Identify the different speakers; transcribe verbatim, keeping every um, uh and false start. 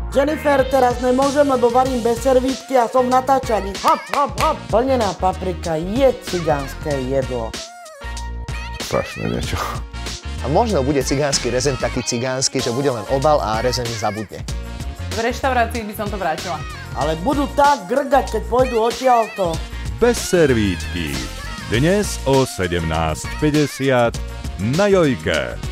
Speaker 1: Jennifer, teraz nemôžem, lebo varím bez servítky a som v natáčaní. Hop, hop, hop. Plnená paprika je cigánske jedlo.
Speaker 2: Strašné niečo.
Speaker 3: A možno bude cigánsky rezen taký cigánsky, že bude len obal a rezen zabudne.
Speaker 4: V reštaurácii by som to vrátila.
Speaker 1: Ale budú tak grgať, keď pôjdu odtiaľto.
Speaker 5: Bez servítky. Dnes o sedemnásť päťdesiat na Jojke.